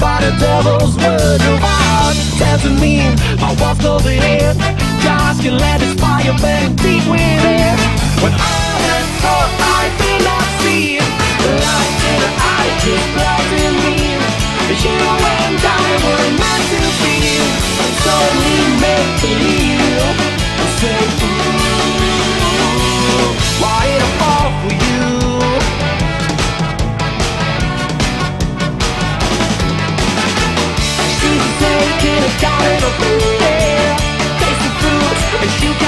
by the devil's word. No heart tells me my walls closing in. Just can let this fire burn deep within. When I had thought I did not see it, the light in the eye just blinded me. You and I were meant to be, and so we make believe. Say, ooh, why did I fall for you? She's taking a garden of food, taste the fruit, and you